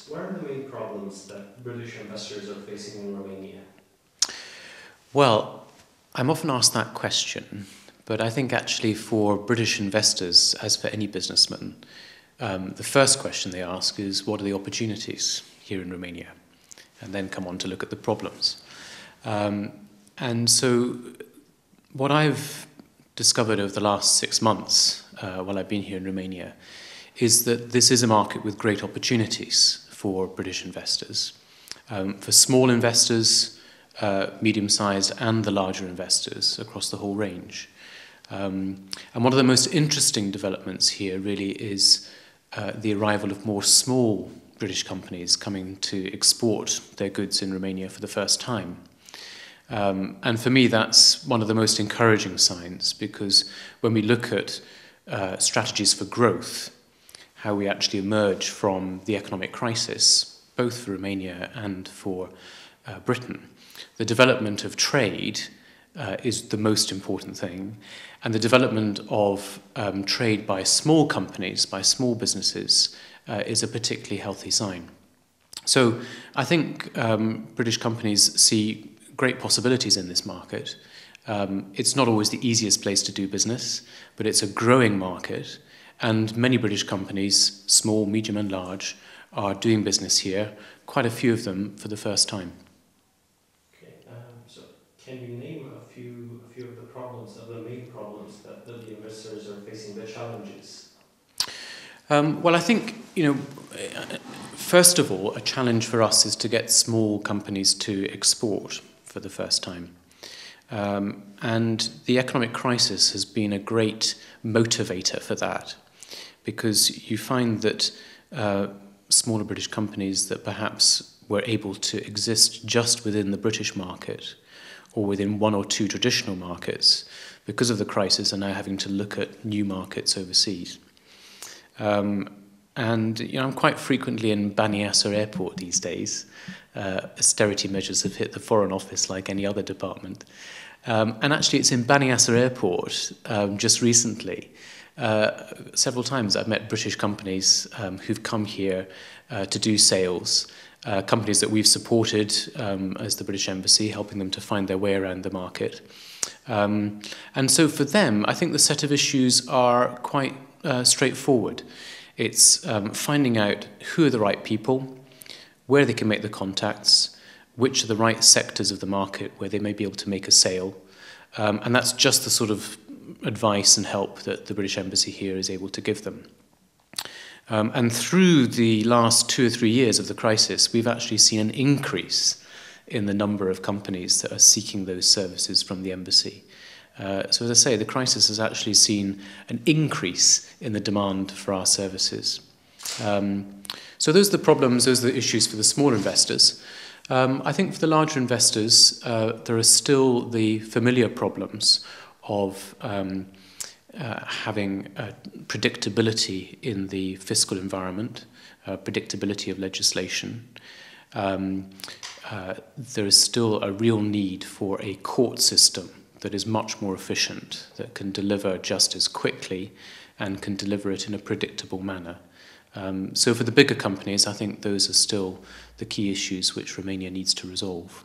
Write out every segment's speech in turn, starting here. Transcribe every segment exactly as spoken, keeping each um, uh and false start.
what are the main problems that British investors are facing in Romania? Well, I'm often asked that question, but I think actually for British investors, as for any businessman, um, the first question they ask is, what are the opportunities here in Romania? And then come on to look at the problems. Um, and so what I've discovered over the last six months uh, while I've been here in Romania is that this is a market with great opportunities for British investors. Um, for small investors, uh, medium-sized and the larger investors across the whole range. Um, and one of the most interesting developments here really is uh, the arrival of more small British companies coming to export their goods in Romania for the first time. Um, and for me, that's one of the most encouraging signs, because when we look at uh, strategies for growth, how we actually emerge from the economic crisis, both for Romania and for uh, Britain, the development of trade uh, is the most important thing, and the development of um, trade by small companies, by small businesses, uh, is a particularly healthy sign. So I think um, British companies see great possibilities in this market. Um, it's not always the easiest place to do business, but it's a growing market, and many British companies, small, medium and large, are doing business here, quite a few of them for the first time. Okay, um, so can you name a few, a few of the problems, of the main problems that, that the investors are facing, the challenges? Um, well, I think, you know, first of all, a challenge for us is to get small companies to export for the first time. Um, and the economic crisis has been a great motivator for that, because you find that uh, smaller British companies that perhaps were able to exist just within the British market or within one or two traditional markets, because of the crisis, are now having to look at new markets overseas. Um, and you know, I'm quite frequently in Bani Yasser Airport these days. Uh, austerity measures have hit the Foreign Office like any other department. Um, and actually, it's in Bani Yasser Airport um, just recently. Uh, several times I've met British companies um, who've come here uh, to do sales, uh, companies that we've supported um, as the British Embassy, helping them to find their way around the market. Um, and so for them, I think the set of issues are quite uh, straightforward. It's um, finding out who are the right people, where they can make the contacts, which are the right sectors of the market where they may be able to make a sale. Um, and that's just the sort of advice and help that the British Embassy here is able to give them. Um, and through the last two or three years of the crisis, we've actually seen an increase in the number of companies that are seeking those services from the Embassy. Uh, so as I say, the crisis has actually seen an increase in the demand for our services. Um, so those are the problems, those are the issues for the smaller investors. Um, I think for the larger investors, uh, there are still the familiar problems of um, uh, having uh, predictability in the fiscal environment, uh, predictability of legislation. Um, uh, there is still a real need for a court system that is much more efficient, that can deliver justice quickly and can deliver it in a predictable manner. Um, so for the bigger companies, I think those are still the key issues which Romania needs to resolve.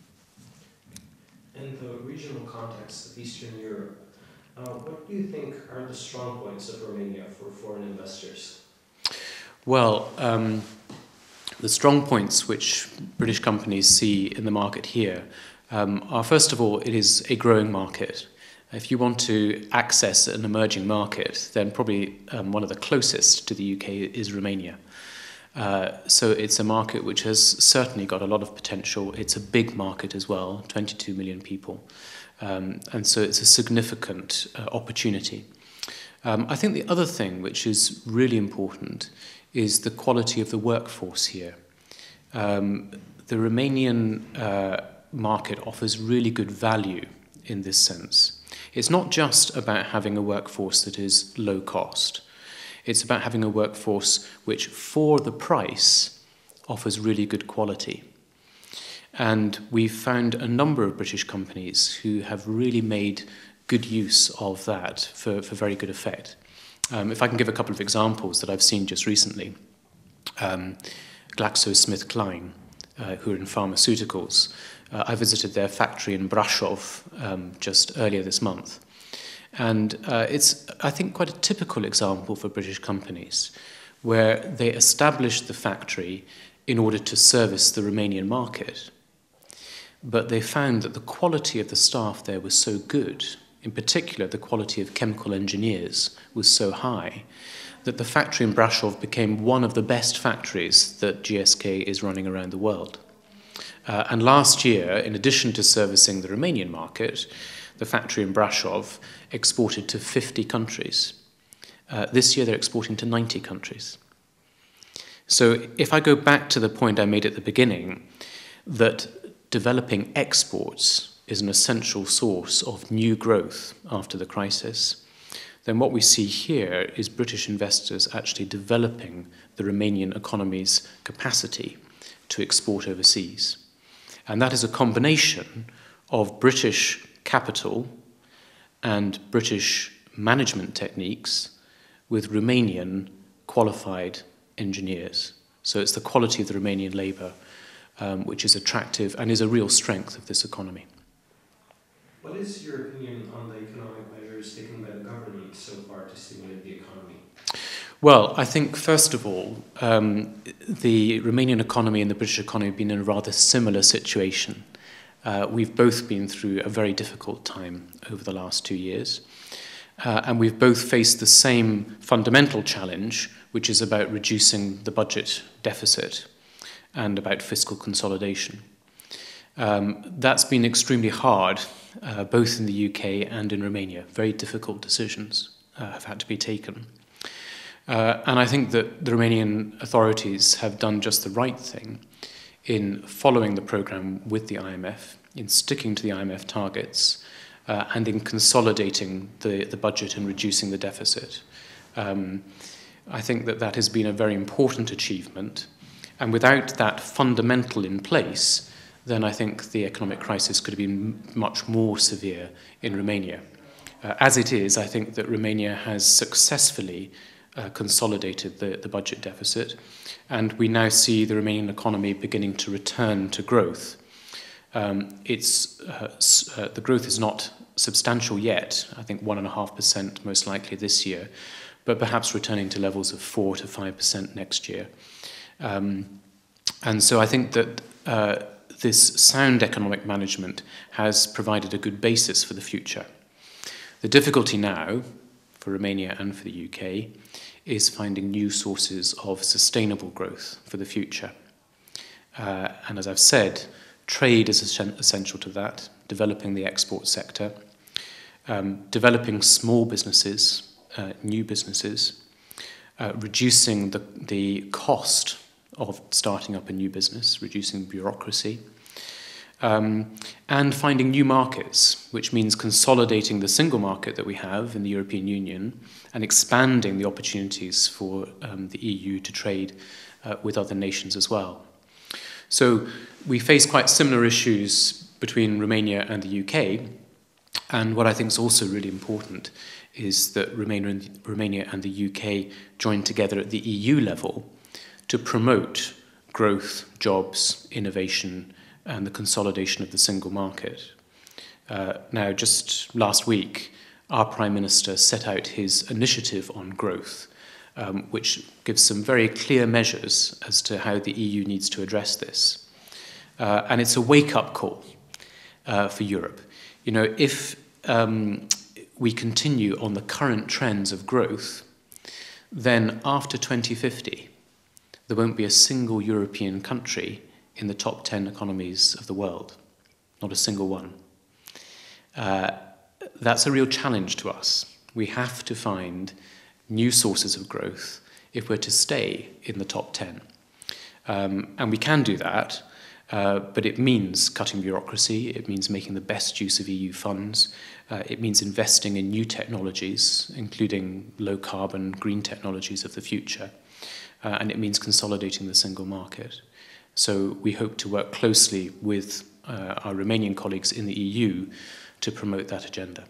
In the regional context of Eastern Europe, uh, what do you think are the strong points of Romania for foreign investors? Well, um, the strong points which British companies see in the market here um, are, first of all, it is a growing market. If you want to access an emerging market, then probably um, one of the closest to the U K is Romania. Uh, so it's a market which has certainly got a lot of potential. It's a big market as well, twenty-two million people. Um, and so it's a significant uh, opportunity. Um, I think the other thing which is really important is the quality of the workforce here. Um, the Romanian uh, market offers really good value in this sense. It's not just about having a workforce that is low cost. It's about having a workforce which, for the price, offers really good quality. And we've found a number of British companies who have really made good use of that for, for very good effect. Um, if I can give a couple of examples that I've seen just recently. Um, GlaxoSmithKline, uh, who are in pharmaceuticals. Uh, I visited their factory in Brasov um, just earlier this month. And uh, it's, I think, quite a typical example for British companies, where they established the factory in order to service the Romanian market. But they found that the quality of the staff there was so good, in particular the quality of chemical engineers was so high, that the factory in Brasov became one of the best factories that G S K is running around the world. Uh, and last year, in addition to servicing the Romanian market, the factory in Brasov exported to fifty countries. Uh, this year they're exporting to ninety countries. So if I go back to the point I made at the beginning, that developing exports is an essential source of new growth after the crisis, then what we see here is British investors actually developing the Romanian economy's capacity to export overseas. And that is a combination of British capital and British management techniques with Romanian qualified engineers. So it's the quality of the Romanian labour um, which is attractive and is a real strength of this economy. What is your opinion on the economic measures taken by the government so far to stimulate the economy? Well, I think, first of all, um, the Romanian economy and the British economy have been in a rather similar situation. Uh, we've both been through a very difficult time over the last two years, uh, and we've both faced the same fundamental challenge, which is about reducing the budget deficit and about fiscal consolidation. Um, that's been extremely hard, uh, both in the U K and in Romania. Very difficult decisions uh, have had to be taken. Uh, and I think that the Romanian authorities have done just the right thing in following the programme with the I M F, in sticking to the I M F targets, uh, and in consolidating the, the budget and reducing the deficit. Um, I think that that has been a very important achievement. And without that fundamental in place, then I think the economic crisis could have been much more severe in Romania. Uh, as it is, I think that Romania has successfully uh, consolidated the, the budget deficit, and we now see the Romanian economy beginning to return to growth. Um, it's, uh, uh, the growth is not substantial yet, I think one point five percent most likely this year, but perhaps returning to levels of four to five percent next year. Um, and so I think that uh, this sound economic management has provided a good basis for the future. The difficulty now, for Romania and for the U K, is finding new sources of sustainable growth for the future. Uh, and as I've said, trade is essential to that, developing the export sector, um, developing small businesses, uh, new businesses, uh, reducing the, the cost of starting up a new business, reducing bureaucracy, um, and finding new markets, which means consolidating the single market that we have in the European Union and expanding the opportunities for um, the E U to trade uh, with other nations as well. So we face quite similar issues between Romania and the U K, and what I think is also really important is that Romania and the U K join together at the E U level to promote growth, jobs, innovation, and the consolidation of the single market. Uh, now, just last week, our Prime Minister set out his initiative on growth, um, which gives some very clear measures as to how the E U needs to address this. Uh, and it's a wake-up call uh, for Europe. You know, if um, we continue on the current trends of growth, then after twenty fifty, there won't be a single European country in the top ten economies of the world. Not a single one. Uh, that's a real challenge to us. We have to find new sources of growth if we're to stay in the top ten. Um, and we can do that, uh, but it means cutting bureaucracy, it means making the best use of E U funds, uh, it means investing in new technologies, including low-carbon, green technologies of the future, uh, and it means consolidating the single market. So we hope to work closely with uh, our Romanian colleagues in the E U to promote that agenda.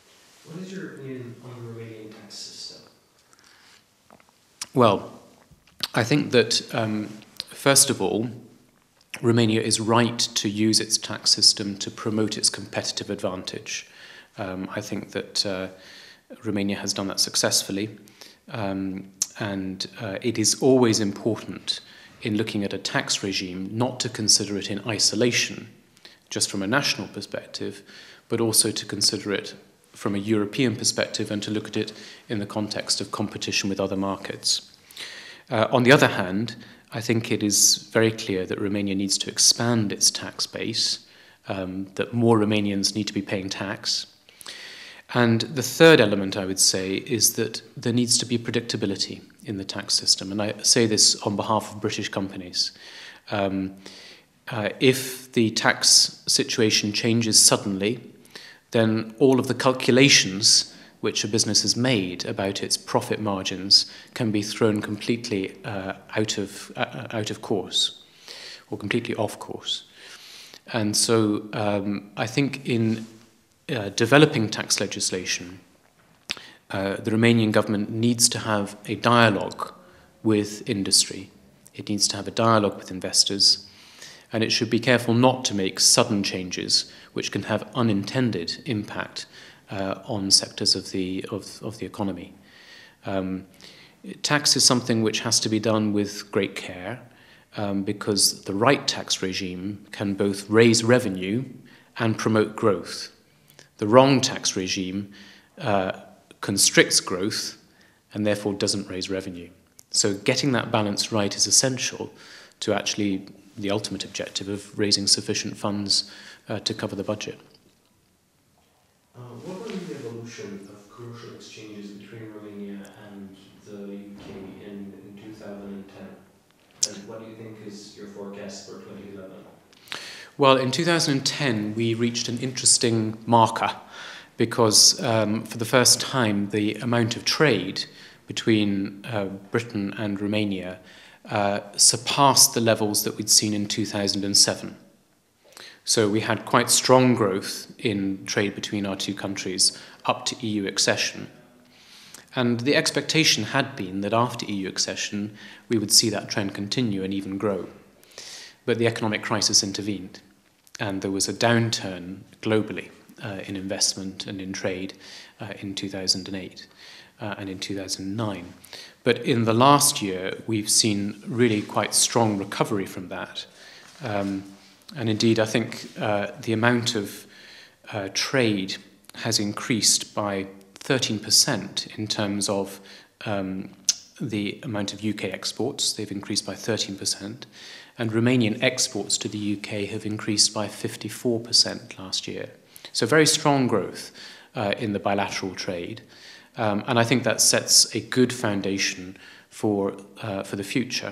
What is your opinion on the Romanian tax system? Well, I think that, um, first of all, Romania is right to use its tax system to promote its competitive advantage. Um, I think that uh, Romania has done that successfully, um, and uh, it is always important in looking at a tax regime not to consider it in isolation, just from a national perspective, but also to consider it from a European perspective and to look at it in the context of competition with other markets. Uh, on the other hand, I think it is very clear that Romania needs to expand its tax base, um, that more Romanians need to be paying tax. And the third element, I would say, is that there needs to be predictability in the tax system. And I say this on behalf of British companies. Um, uh, if the tax situation changes suddenly, then all of the calculations which a business has made about its profit margins can be thrown completely uh, out of uh, out of course, or completely off course. And so um, I think in uh, developing tax legislation, uh, the Romanian government needs to have a dialogue with industry. It needs to have a dialogue with investors, and it should be careful not to make sudden changes which can have unintended impact uh, on sectors of the of, of the economy. Um, tax is something which has to be done with great care, um, because the right tax regime can both raise revenue and promote growth. The wrong tax regime uh, constricts growth and therefore doesn't raise revenue. So getting that balance right is essential to actually the ultimate objective of raising sufficient funds uh, to cover the budget. Uh, what were the evolution of commercial exchanges between Romania and the U K in, in two thousand ten? And what do you think is your forecast for twenty eleven? Well, in two thousand ten, we reached an interesting marker because um, for the first time, the amount of trade between uh, Britain and Romania uh, surpassed the levels that we'd seen in two thousand seven. So we had quite strong growth in trade between our two countries up to E U accession. And the expectation had been that after E U accession, we would see that trend continue and even grow. But the economic crisis intervened, and there was a downturn globally uh, in investment and in trade uh, in two thousand eight uh, and in two thousand nine. But in the last year, we've seen really quite strong recovery from that. Um, and indeed, I think uh, the amount of uh, trade has increased by thirteen percent in terms of um, the amount of U K exports. They've increased by thirteen percent. And Romanian exports to the U K have increased by fifty-four percent last year. So very strong growth uh, in the bilateral trade. Um, and I think that sets a good foundation for, uh, for the future.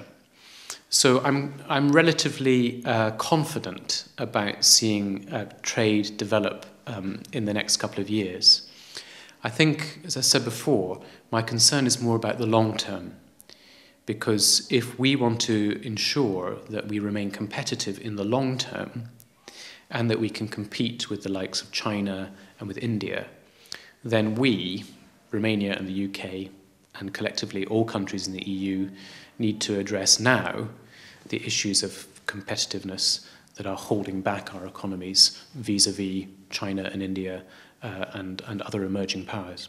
So I'm, I'm relatively uh, confident about seeing uh, trade develop um, in the next couple of years. I think, as I said before, my concern is more about the long term. Because if we want to ensure that we remain competitive in the long term and that we can compete with the likes of China and with India, then we, Romania and the U K, and collectively all countries in the E U, need to address now the issues of competitiveness that are holding back our economies vis-à-vis China and India uh, and, and other emerging powers.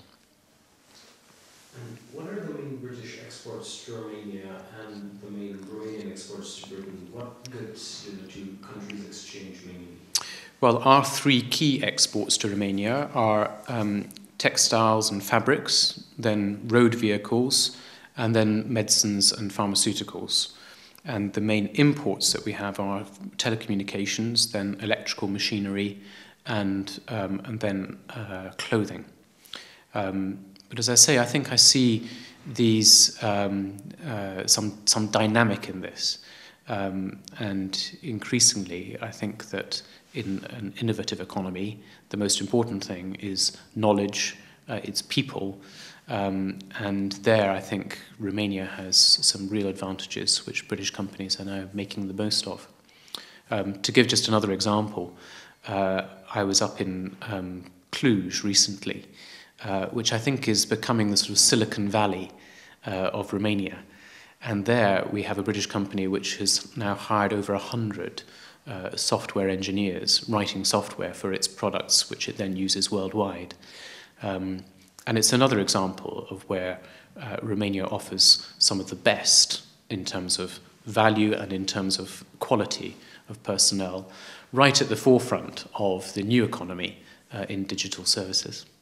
And what are the main British exports to Romania and the main Romanian exports to Britain? What goods do the two countries exchange mainly? Well, our three key exports to Romania are um, textiles and fabrics, then road vehicles, and then medicines and pharmaceuticals. And the main imports that we have are telecommunications, then electrical machinery, and, um, and then uh, clothing. Um, But as I say, I think I see these um, uh, some some dynamic in this, um, and increasingly, I think that in an innovative economy, the most important thing is knowledge, uh, it's people, um, and there I think Romania has some real advantages which British companies are now making the most of. Um, to give just another example, uh, I was up in um, Cluj recently. Uh, which I think is becoming the sort of Silicon Valley uh, of Romania. And there we have a British company which has now hired over one hundred uh, software engineers writing software for its products, which it then uses worldwide. Um, and it's another example of where uh, Romania offers some of the best in terms of value and in terms of quality of personnel, right at the forefront of the new economy uh, in digital services.